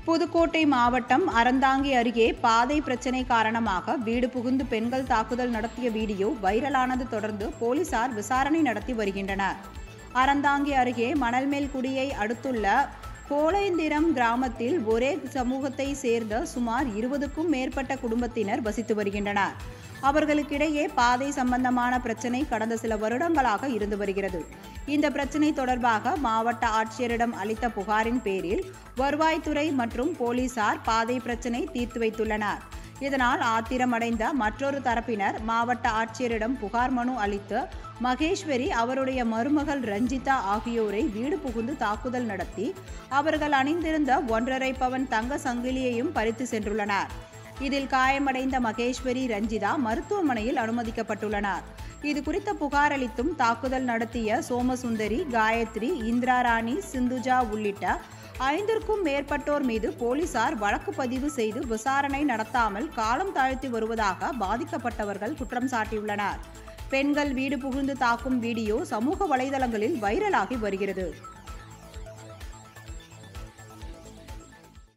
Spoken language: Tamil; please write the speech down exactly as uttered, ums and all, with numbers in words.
புதுக்கோட்டை மாவட்டம் அறந்தாங்கி அருகே பாதை பிரச்சினை காரணமாக வீடு புகுந்து பெண்கள் தாக்குதல் நடத்திய வீடியோ வைரலானது தொடர்ந்து போலீசார் விசாரணை நடத்தி வருகின்றனர். அறந்தாங்கி அருகே மணல்மேல்குடியை அடுத்துள்ள கோலேந்திரம் கிராமத்தில் ஒரே சமூகத்தை சேர்ந்த சுமார் இருபதுக்கும் மேற்பட்ட குடும்பத்தினர் வசித்து வருகின்றனர். அவர்களுக்கிடையே பாதை சம்பந்தமான பிரச்சினை கடந்த சில வருடங்களாக இருந்து வருகிறது. இந்த பிரச்சினை தொடர்பாக மாவட்ட ஆட்சியரிடம் அளித்த புகாரின் பேரில் வருவாய்த்துறை மற்றும் போலீசார் பாதை பிரச்சினை தீர்த்து வைத்துள்ளனர். இதனால் ஆத்திரமடைந்த மற்றொரு தரப்பினர் மாவட்ட ஆட்சியரிடம் புகார் மனு அளித்து மகேஸ்வரி, அவருடைய மருமகள் ரஞ்சிதா ஆகியோரை வீடு புகுந்து தாக்குதல் நடத்தி அவர்கள் அணிந்திருந்த ஒன்றரை பவன் தங்க சங்கிலியையும் பறித்து சென்றுள்ளனர். இதில் காயமடைந்த மகேஸ்வரி, ரஞ்சிதா மருத்துவமனையில் அனுமதிக்கப்பட்டுள்ளனர். இது குறித்த புகார் அளித்தும் தாக்குதல் நடத்திய சோமசுந்தரி, காயத்ரி, இந்திராராணி, சிந்துஜா உள்ளிட்ட ஐந்திற்கும் மேற்பட்டோர் மீது போலீசார் வழக்கு பதிவு செய்து விசாரணை நடத்தாமல் காலம் தாழ்த்தி வருவதாக பாதிக்கப்பட்டவர்கள் குற்றம் சாட்டியுள்ளனர். பெண்கள் வீடு புகுந்து தாக்கும் வீடியோ சமூக வலைதளங்களில் வைரலாகி வருகிறது.